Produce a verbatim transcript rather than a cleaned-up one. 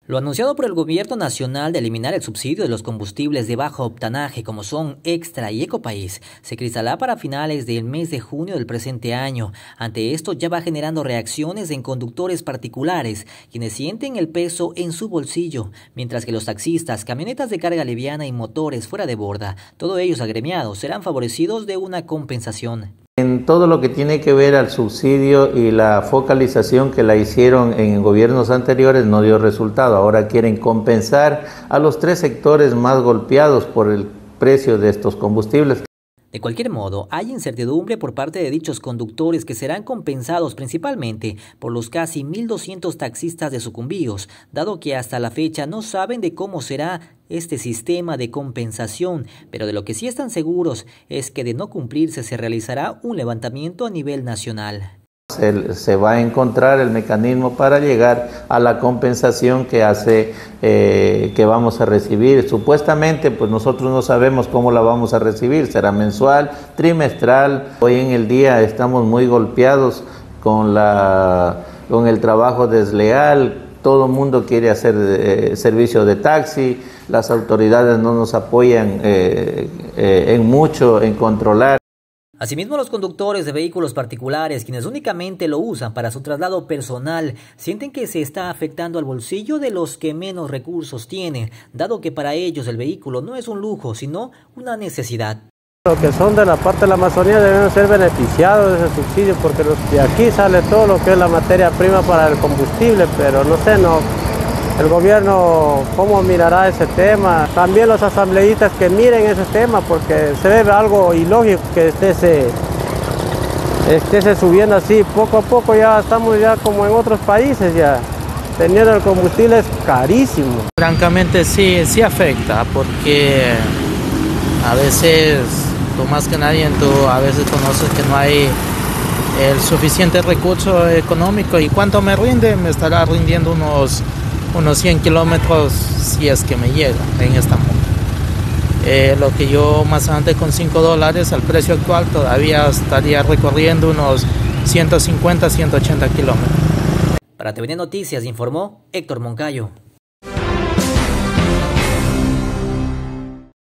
Lo anunciado por el gobierno nacional de eliminar el subsidio de los combustibles de bajo octanaje como son Extra y Ecopaís se cristalizará para finales del mes de junio del presente año. Ante esto ya va generando reacciones en conductores particulares, quienes sienten el peso en su bolsillo, mientras que los taxistas, camionetas de carga liviana y motores fuera de borda, todos ellos agremiados, serán favorecidos de una compensación. En todo lo que tiene que ver al subsidio y la focalización que la hicieron en gobiernos anteriores no dio resultado. Ahora quieren compensar a los tres sectores más golpeados por el precio de estos combustibles. De cualquier modo, hay incertidumbre por parte de dichos conductores que serán compensados principalmente por los casi mil doscientos taxistas de Sucumbíos, dado que hasta la fecha no saben de cómo será este sistema de compensación, pero de lo que sí están seguros es que de no cumplirse se realizará un levantamiento a nivel nacional. Se, se va a encontrar el mecanismo para llegar a la compensación que hace eh, que vamos a recibir. Supuestamente, pues nosotros no sabemos cómo la vamos a recibir, será mensual, trimestral. Hoy en el día estamos muy golpeados con, la, con el trabajo desleal. Todo el mundo quiere hacer eh, servicio de taxi, las autoridades no nos apoyan eh, eh, en mucho en controlar. Asimismo, los conductores de vehículos particulares, quienes únicamente lo usan para su traslado personal, sienten que se está afectando al bolsillo de los que menos recursos tienen, dado que para ellos el vehículo no es un lujo, sino una necesidad. Los que son de la parte de la Amazonía deben ser beneficiados de ese subsidio, porque los de aquí sale todo lo que es la materia prima para el combustible, pero no sé, no... El gobierno, ¿cómo mirará ese tema? También los asambleístas que miren ese tema, porque se ve algo ilógico que esté, se, esté subiendo así. Poco a poco ya estamos ya como en otros países, ya teniendo el combustible es carísimo. Francamente sí, sí afecta, porque a veces, tú más que nadie, tú a veces conoces que no hay el suficiente recurso económico. ¿Y cuánto me rinde? Me estará rindiendo unos... unos cien kilómetros si es que me llega en esta moto. Eh, lo que yo más antes con cinco dólares al precio actual todavía estaría recorriendo unos ciento cincuenta, ciento ochenta kilómetros. Para T V N Noticias informó Héctor Moncayo.